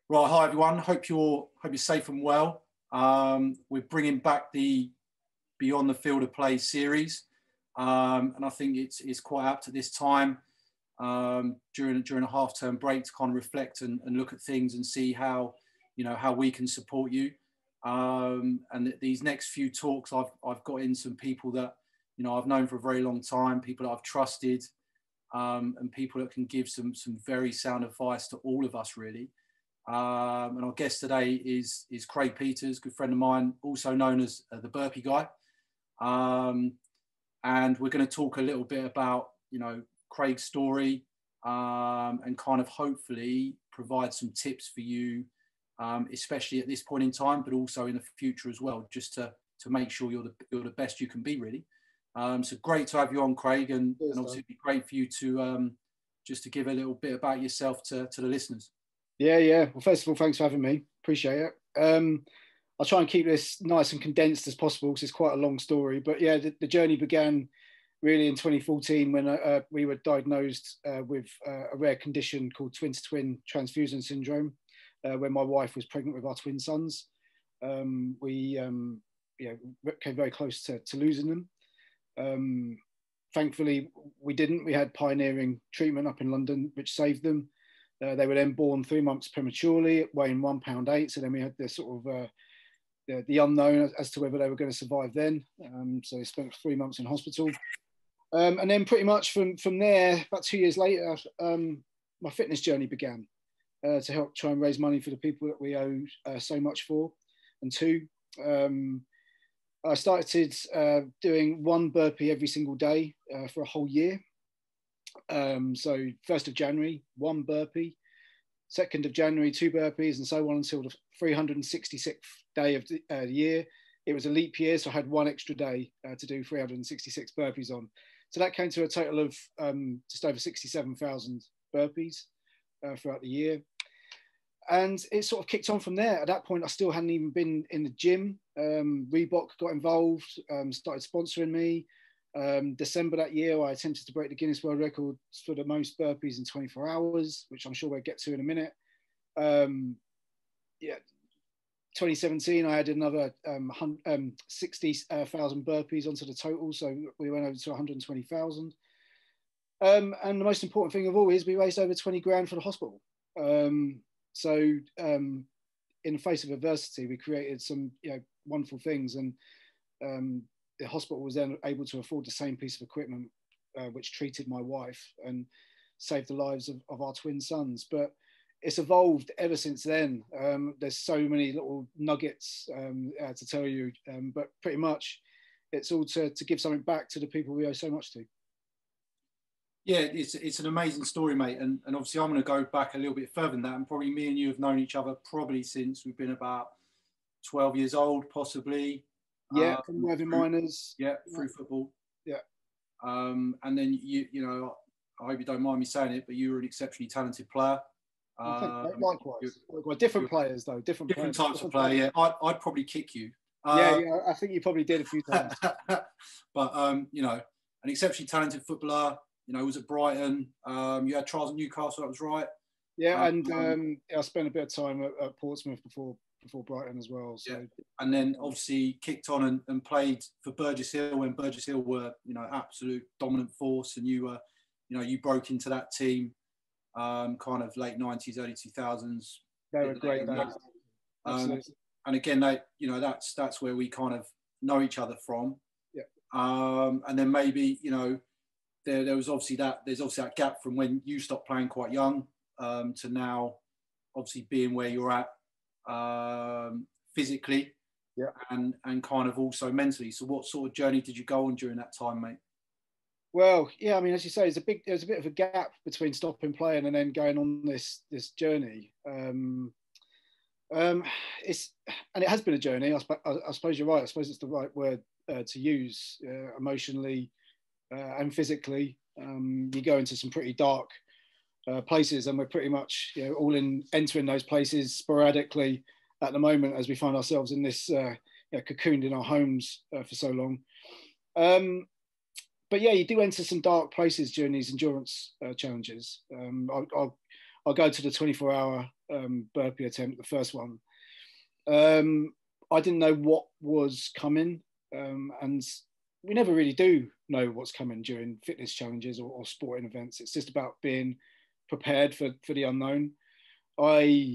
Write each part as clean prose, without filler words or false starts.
Right, hi everyone. Hope you're safe and well. We're bringing back the Beyond the Field of Play series, and I think it's quite apt at this time during a half-term break to kind of reflect and look at things and see how how we can support you. And these next few talks, I've got in some people that I've known for a very long time, people that I've trusted, and people that can give some very sound advice to all of us really. And our guest today is Craig Peters, good friend of mine, also known as the Burpee guy. And we're going to talk a little bit about Craig's story, and kind of hopefully provide some tips for you, especially at this point in time, but also in the future as well, just to make sure you're the best you can be really. So great to have you on, Craig, and obviously it'd be great for you to just to give a little bit about yourself to the listeners. Yeah. Well, first of all, thanks for having me. Appreciate it. I'll try and keep this nice and condensed as possible because it's quite a long story. But yeah, the journey began really in 2014 when we were diagnosed with a rare condition called twin-to-twin transfusion syndrome. When my wife was pregnant with our twin sons, we came very close to losing them. Thankfully, we didn't. We had pioneering treatment up in London, which saved them. They were then born 3 months prematurely, weighing 1.8 pounds. So then we had the sort of the unknown as to whether they were going to survive then. So they spent 3 months in hospital. And then pretty much from there, about 2 years later, my fitness journey began to help try and raise money for the people that we owe so much for and to. I started doing one burpee every single day for a whole year. So 1st of January, one burpee, 2nd of January, 2 burpees, and so on until the 366th day of the year. It was a leap year, so I had one extra day to do 366 burpees on. So that came to a total of just over 67,000 burpees throughout the year. And it sort of kicked on from there. At that point, I still hadn't even been in the gym. Reebok got involved, started sponsoring me. December that year, I attempted to break the Guinness World Record for the most burpees in 24 hours, which I'm sure we'll get to in a minute. 2017, I had another 60,000 burpees onto the total, so we went over to 120,000. And the most important thing of all is we raised over 20 grand for the hospital. So in the face of adversity, we created some wonderful things, and the hospital was then able to afford the same piece of equipment which treated my wife and saved the lives of our twin sons. But it's evolved ever since then. There's so many little nuggets to tell you, but pretty much it's all to give something back to the people we owe so much to. Yeah, it's an amazing story, mate. And obviously I'm going to go back a little bit further than that. And probably me and you have known each other probably since we've been about 12 years old, possibly. Yeah, from Worthing Miners. Yeah, through football. Yeah. And then I hope you don't mind me saying it, but you were an exceptionally talented player. Likewise. Different players though. Different types of player. Yeah, I'd probably kick you. Yeah, I think you probably did a few times. But an exceptionally talented footballer. Was at Brighton. You had trials at Newcastle. That was right. Yeah, and I spent a bit of time at Portsmouth before Brighton as well. So. Yeah. And then obviously kicked on and played for Burgess Hill when Burgess Hill were absolute dominant force, and you were you broke into that team kind of late 90s, early 2000s. They were great days. And again, that's where we kind of know each other from. Yeah. And then maybe there's obviously that gap from when you stopped playing quite young to now, obviously being where you're at physically, yeah, and kind of also mentally. So what sort of journey did you go on during that time, mate? Well, yeah, I mean, as you say, there's a bit of a gap between stopping playing and then going on this journey. It has been a journey. I suppose you're right. I suppose it's the right word to use, emotionally and physically. You go into some pretty dark places, and we're pretty much all entering those places sporadically at the moment as we find ourselves in this cocooned in our homes for so long. But yeah, you do enter some dark places during these endurance challenges. I'll go to the 24-hour burpee attempt, the first one. I didn't know what was coming, and we never really do know what's coming during fitness challenges or sporting events. It's just about being prepared for the unknown. I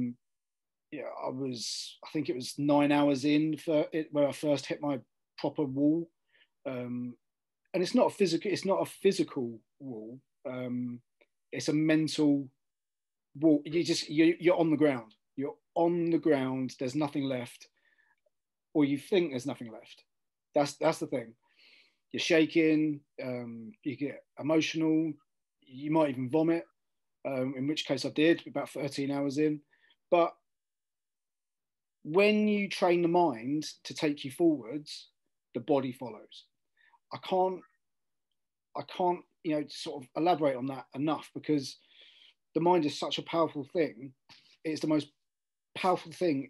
think it was 9 hours in for it where I first hit my proper wall, and it's not a physical wall. It's a mental wall. You're on the ground. You're on the ground. There's nothing left, or you think there's nothing left. That's the thing. You're shaking. You get emotional. You might even vomit. In which case I did about 13 hours in. But when you train the mind to take you forwards, the body follows. I can't, sort of elaborate on that enough, because the mind is such a powerful thing. It's the most powerful thing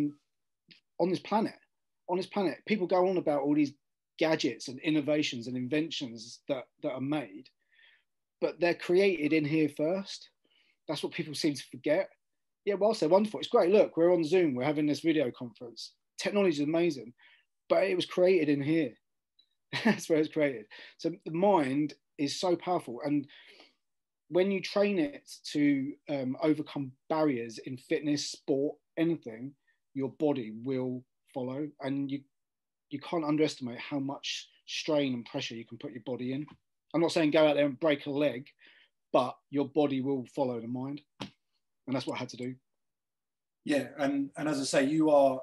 on this planet. On this planet, people go on about all these gadgets and innovations and inventions that are made, but they're created in here first. That's what people seem to forget. Yeah, whilst they're wonderful, it's great. Look, we're on Zoom, we're having this video conference. Technology is amazing, but it was created in here. That's where it's created. So the mind is so powerful. And when you train it to overcome barriers in fitness, sport, anything, your body will follow. And you can't underestimate how much strain and pressure you can put your body in. I'm not saying go out there and break a leg, but your body will follow the mind. And that's what I had to do. Yeah, and as I say, you're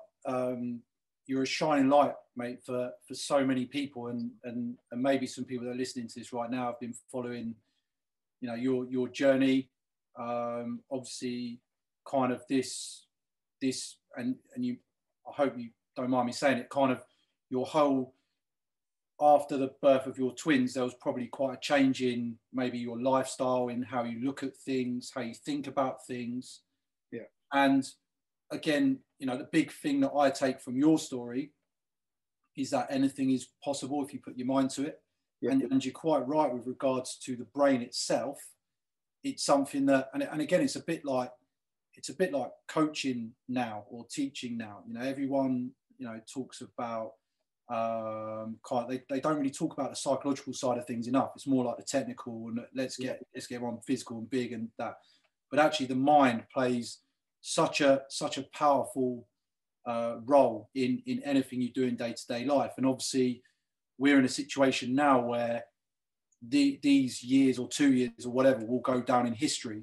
a shining light, mate, for so many people, and maybe some people that are listening to this right now have been following, your journey. Obviously, kind of this, and you. I hope you don't mind me saying it. Kind of your whole, after the birth of your twins, there was probably quite a change in maybe your lifestyle, in how you look at things, how you think about things. Yeah. And again, the big thing that I take from your story is that anything is possible if you put your mind to it. Yeah. And you're quite right with regards to the brain itself. It's something that, and again, it's a bit like coaching now or teaching now. Everyone, talks about, they don't really talk about the psychological side of things enough. It's more like the technical, and let's get everyone physical and big and that. But actually, the mind plays such a powerful role in anything you do in day-to-day life. And obviously, we're in a situation now where these years or 2 years or whatever will go down in history.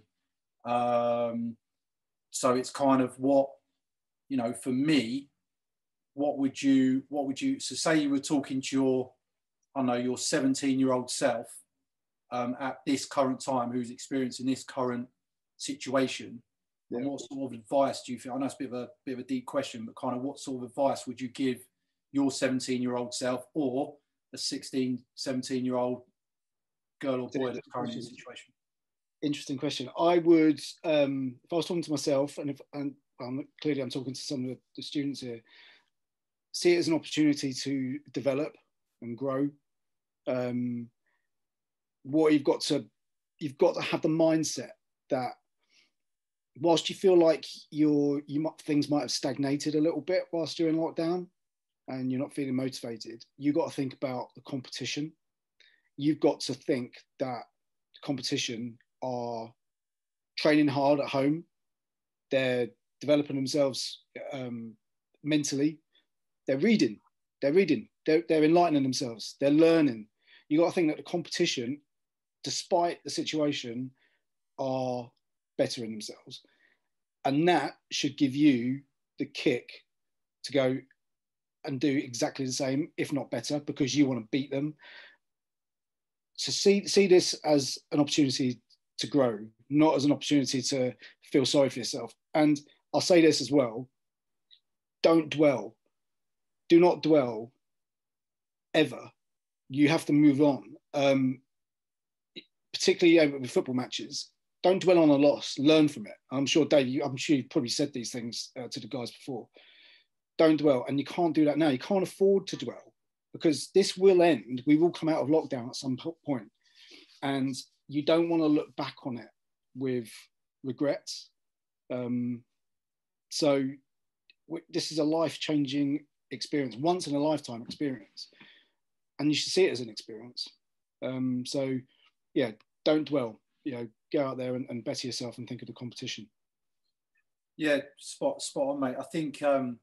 So it's kind of what, for me, what would you, so say you were talking to your 17-year-old self at this current time, who's experiencing this current situation. Yeah. And what sort of advice do you think? I know it's a bit of a deep question, but kind of what sort of advice would you give your 17-year-old self, or a 16, 17-year-old girl or boy that's currently in the situation? Interesting question. I would, if I was talking to myself, and clearly I'm talking to some of the students here, see it as an opportunity to develop and grow. What you've got to have the mindset that whilst you feel like things might have stagnated a little bit whilst you're in lockdown and you're not feeling motivated, you've got to think about the competition. You've got to think that the competition are training hard at home. They're developing themselves mentally. They're reading. They're enlightening themselves. They're learning. You got to think that the competition, despite the situation, are bettering themselves, and that should give you the kick to go and do exactly the same, if not better, because you want to beat them. So see this as an opportunity to grow, not as an opportunity to feel sorry for yourself. And I'll say this as well: don't dwell. Do not dwell ever. You have to move on. Particularly with football matches, don't dwell on a loss. Learn from it. I'm sure, Dave, you've probably said these things to the guys before. Don't dwell, and you can't do that now. You can't afford to dwell, because this will end. We will come out of lockdown at some point, and you don't want to look back on it with regrets. So this is a life-changing experience, once in a lifetime experience, and you should see it as an experience. So yeah, don't dwell, go out there and better yourself and think of the competition. Yeah, spot on, mate. I think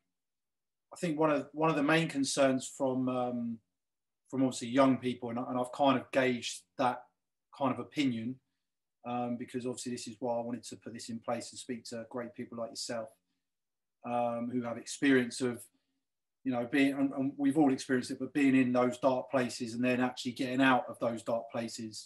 one of the main concerns from obviously young people, and I've kind of gauged that kind of opinion, because obviously this is why I wanted to put this in place and speak to great people like yourself, who have experience of, being, and we've all experienced it, but being in those dark places and then actually getting out of those dark places.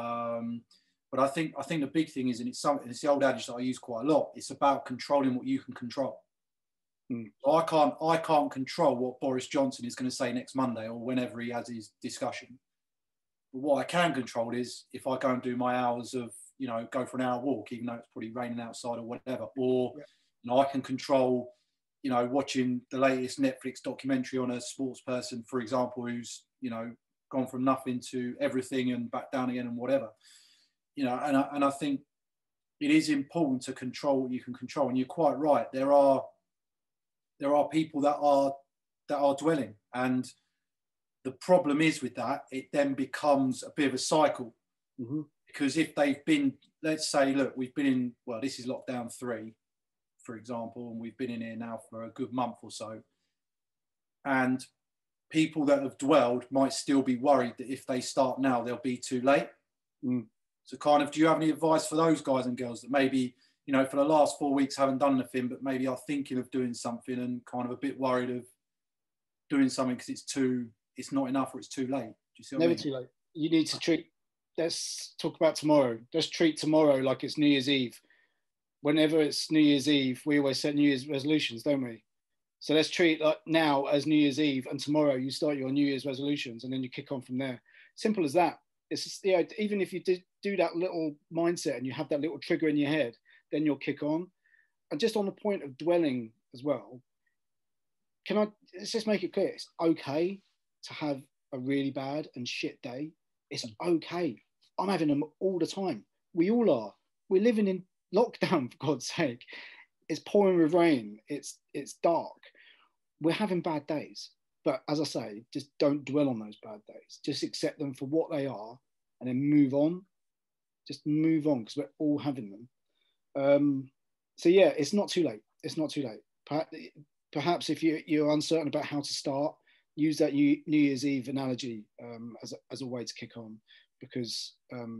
But I think the big thing is, and it's the old adage that I use quite a lot, it's about controlling what you can control. So I can't control what Boris Johnson is going to say next Monday or whenever he has his discussion. But what I can control is if I go and do my hours of, go for an hour walk, even though it's probably raining outside or whatever, or I can control, watching the latest Netflix documentary on a sports person, for example, who's, gone from nothing to everything and back down again and whatever, and I think it is important to control what you can control. And you're quite right. There are people that are dwelling, and the problem is with that, it then becomes a bit of a cycle. Because if they've been, let's say, look, we've been in, well, this is lockdown 3, for example, and we've been in here now for a good month or so, and people that have dwelled might still be worried that if they start now, they'll be too late. So kind of, do you have any advice for those guys and girls that maybe, for the last 4 weeks haven't done anything, but maybe are thinking of doing something and kind of a bit worried of doing something because it's not enough or it's too late? Do you see what I mean? Never too late. You need to treat, let's talk about tomorrow. Let's treat tomorrow like it's New Year's Eve. Whenever it's New Year's Eve, we always set New Year's resolutions, don't we? So let's treat like now as New Year's Eve, and tomorrow you start your New Year's resolutions, and then you kick on from there. Simple as that. It's just, even if you do that little mindset and you have that little trigger in your head, then you'll kick on. And just on the point of dwelling as well, let's just make it clear, it's okay to have a really bad and shit day. It's okay. I'm having them all the time. We all are. We're living in lockdown, for God's sake. It's pouring with rain. It's dark. We're having bad days. But as I say, just don't dwell on those bad days. Just accept them for what they are and then move on. Just move on, because we're all having them. So yeah, it's not too late. It's not too late. Perhaps if you're uncertain about how to start, use that New Year's Eve analogy as a way to kick on, because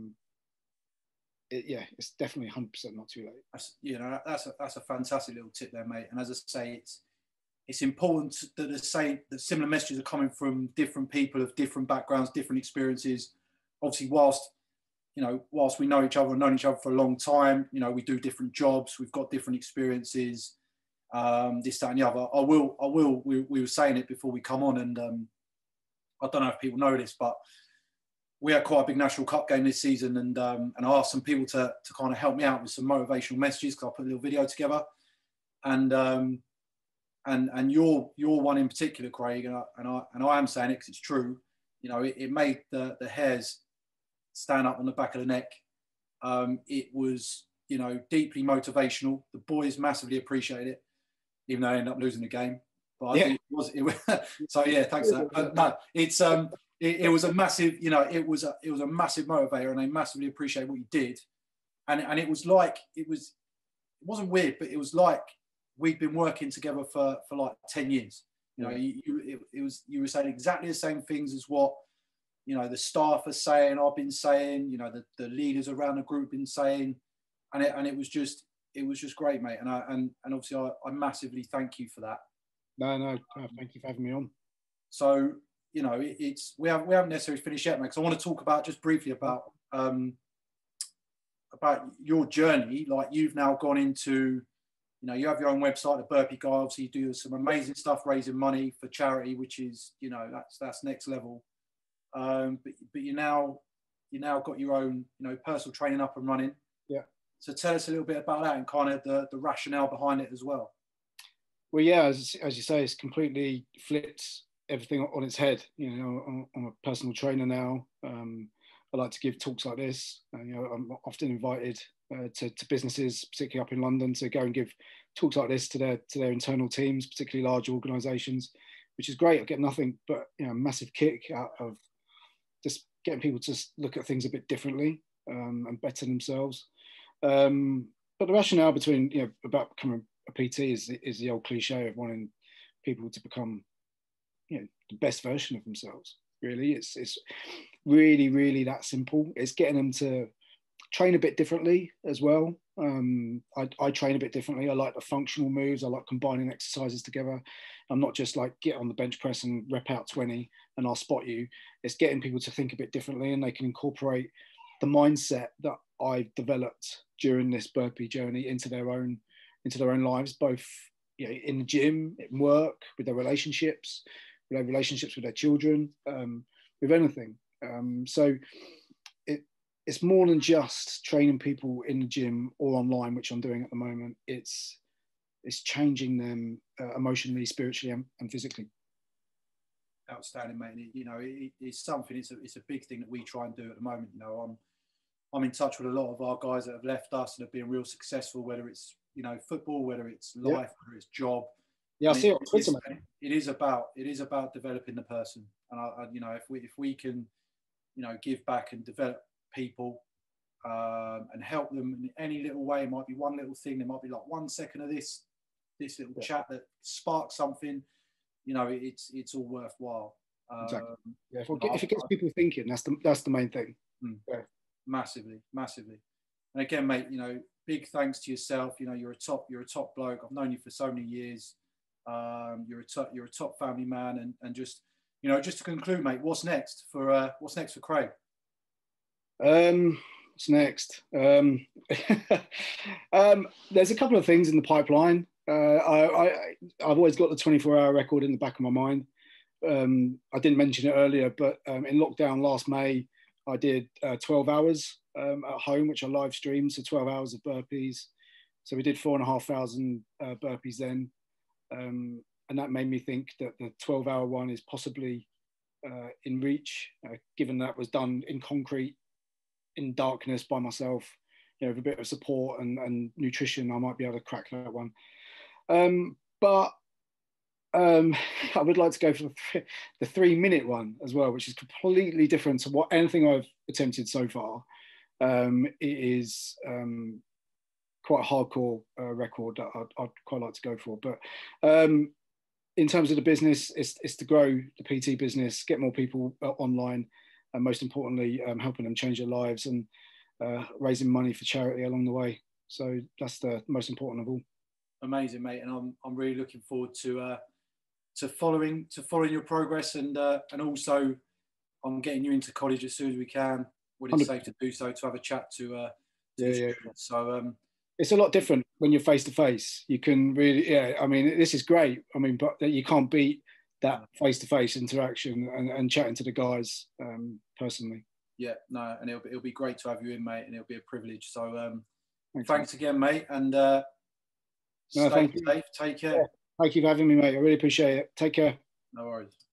it's definitely 100% not too late. That's a fantastic little tip there, mate. And as I say, it's important that similar messages are coming from different people of different backgrounds, different experiences. Obviously, whilst we know each other and known each other for a long time, we do different jobs, we've got different experiences, this, that, and the other. We were saying it before we come on, and I don't know if people know this, but we had quite a big National Cup game this season, and I asked some people to kind of help me out with some motivational messages, because I put a little video together, and your one in particular, Craig, and I am saying it because it's true. It made the hairs stand up on the back of the neck. It was, deeply motivational. The boys massively appreciated it, even though I ended up losing the game. But I think it was so yeah, thanks for that. But no, it was a massive, it was a massive motivator, and they massively appreciate what you did. And it was like, it wasn't weird, but it was like we'd been working together for like 10 years. You were saying exactly the same things as what the staff are saying, I've been saying, the leaders around the group been saying, and it was just great, mate. And obviously I massively thank you for that. No, thank you for having me on. So we haven't necessarily finished yet, mate, because I want to talk about just briefly about your journey. Like, you've now gone into, you have your own website, the Burpee Guy. Obviously, you do some amazing stuff raising money for charity, which is, that's next level. But you now got your own, personal training up and running. Yeah. So tell us a little bit about that and kind of the rationale behind it as well. Well, yeah, as you say, it's completely flipped everything on its head. I'm a personal trainer now. I like to give talks like this. I'm often invited to businesses, particularly up in London, to go and give talks like this to their internal teams, particularly large organisations, which is great. I get nothing but massive kick out of just getting people to look at things a bit differently and better themselves. But the rationale between about becoming a PT is the old cliche of wanting people to become the best version of themselves. Really, it's really, really that simple. It's getting them to train a bit differently as well. I train a bit differently. I like the functional moves. I like combining exercises together. I'm not just like get on the bench press and rep out 20 and I'll spot you. It's getting people to think a bit differently, and they can incorporate the mindset that I've developed during this burpee journey into their own lives, both in the gym, in work, with their relationships, with their children, with anything. So it's more than just training people in the gym or online, which I'm doing at the moment. It's changing them emotionally, spiritually, and physically. Outstanding, mate. It's something. It's a big thing that we try and do at the moment. I'm in touch with a lot of our guys that have left us and have been real successful, whether it's football, whether it's life, whether it's job. Yeah, I see it on Twitter, mate. It is about developing the person, and if we can give back and develop people and help them in any little way. It might be one little thing. There might be like 1 second of this little chat that sparks something. It's all worthwhile. Exactly. Yeah, if it gets people thinking, that's the main thing. Yeah. Massively. And again, mate, big thanks to yourself. You're a top bloke. I've known you for so many years. You're a top family man, and just to conclude, mate, what's next for Craig? What's next? There's a couple of things in the pipeline. I've always got the 24-hour record in the back of my mind. I didn't mention it earlier, but in lockdown last May, I did 12 hours at home, which I live streamed, so 12 hours of burpees. So we did 4,500 burpees then. And that made me think that the 12-hour one is possibly in reach, given that was done in concrete, in darkness by myself, with a bit of support and nutrition. I might be able to crack that one. But I would like to go for the 3-minute one as well, which is completely different to anything I've attempted so far. It is quite a hardcore record that I'd quite like to go for. But in terms of the business, it's to grow the PT business, get more people online, and most importantly, helping them change their lives and raising money for charity along the way. So that's the most important of all. Amazing, mate, and I'm really looking forward to following your progress, and also I'm getting you into college as soon as we can. When it's safe to do so, to have a chat to students. So it's a lot different when you're face to face. You can really, I mean, this is great. I mean, but you can't beat that face to face interaction and chatting to the guys personally. Yeah, no, and it'll be great to have you in, mate, and it'll be a privilege. So thanks again, mate, and stay safe. Take care. Yeah. Thank you for having me, mate. I really appreciate it. Take care. No worries.